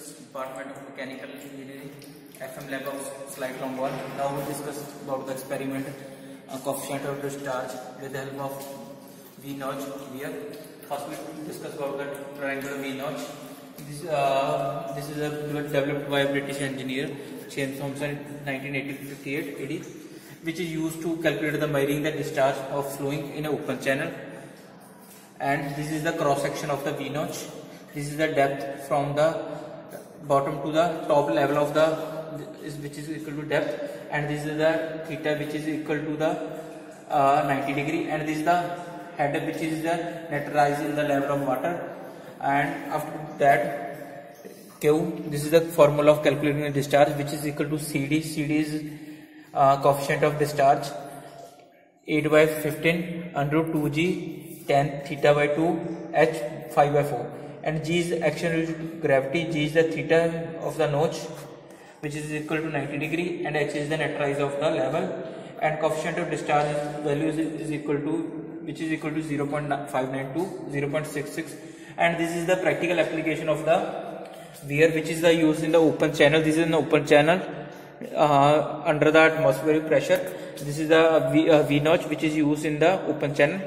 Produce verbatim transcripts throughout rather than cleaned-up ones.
Department of Mechanical Engineering, F M Lab of slide number one. Now we discuss about the experiment uh, coefficient of discharge with the help of V notch here. First we discuss about the triangular V notch. This, uh, this is a developed by a British engineer James Thomson in nineteen eighty-eight A D, which is used to calculate the measuring the discharge of flowing in an open channel. And this is the cross section of the V notch. This is the depth from the bottom to the top level of the is which is equal to depth, and this is the theta which is equal to the uh, ninety degree, and this is the header which is the net rise in the level of water. And after that Q, this is the formula of calculating the discharge, which is equal to C D. C D is uh, coefficient of discharge, eight by fifteen under root two G tan theta by two H five by four, and G is action related to gravity. G is the theta of the notch, which is equal to ninety degree, and H is the net rise of the level, and coefficient of discharge value is, is equal to which is equal to zero point five nine two, zero point six six. And this is the practical application of the weir, which is the use in the open channel. This is an open channel uh, under the atmospheric pressure. This is the V, uh, V notch which is used in the open channel.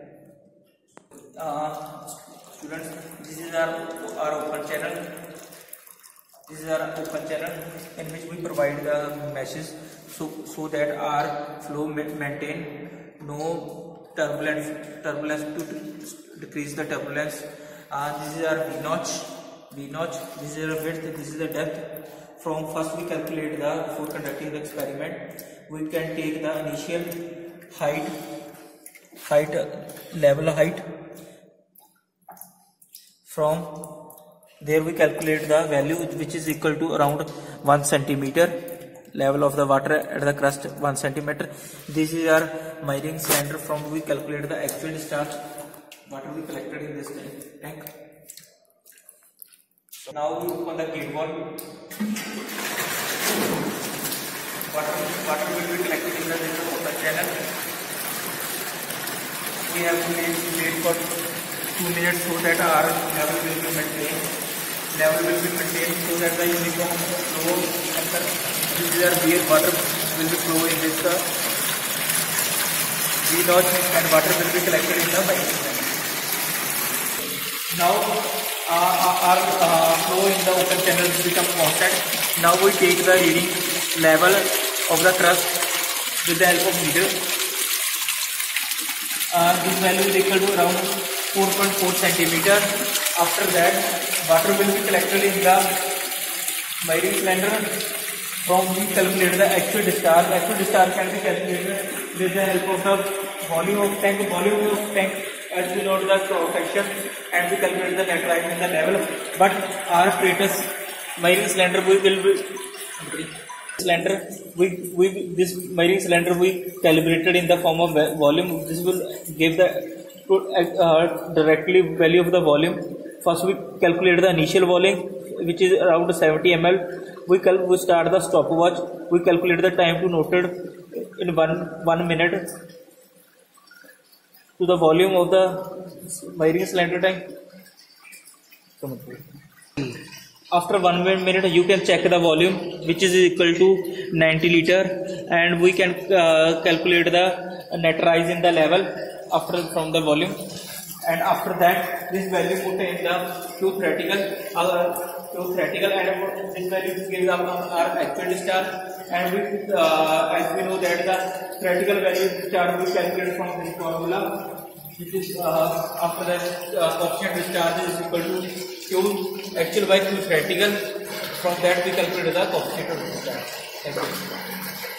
Uh, students, this is our, our open channel. This is our open channel in which we provide the meshes so so that our flow maintain no turbulence turbulence to decrease the turbulence. Uh, this is our V notch. V notch. This is our width. This is the depth. From first we calculate the before conducting the experiment. We can take the initial height, height uh, level height. From there we calculate the value which is equal to around one centimeter. Level of the water at the crust one centimeter. This is our measuring cylinder. From we calculate the actual discharge water we collected in this tank. So now we open the gate valve. Water, water will be collected in the open channel. We have to wait for two minutes so that our level will be maintained. Level will be maintained so that the uniform flow and the this is water will be flow in this uh, V notch, and water will be collected in the pipe. Now uh, our uh, flow in the open channel will become constant. Now we take the reading level of the crust with the help of meter. Uh, this value is equal to around four point four centimeter. After that, water will be collected in the measuring cylinder. From we calculate the actual discharge. Actual discharge can be calculated with the help of the volume of tank. Volume of tank, as we know the cross section, and we calculate the net rise in the level. But our apparatus measuring cylinder we will be cylinder we we this measuring cylinder we calibrated in the form of volume. This will give the uh, directly value of the volume. First we calculate the initial volume, which is around seventy milliliters. We cal we start the stopwatch. We calculate the time to noted in one one minute to the volume of the measuring cylinder tank. After one minute, you can check the volume, which is equal to ninety liter, and we can uh, calculate the net rise in the level after from the volume. And after that, this value put in the Q theoretical, uh, Q theoretical, and this value gives up our actual discharge. And we, uh, as we know that the theoretical value discharge we calculate from this formula, which is uh, after that uh, coefficient discharge is equal to Q actual by Q theoretical. From that we calculate the coefficient of discharge. Thank you.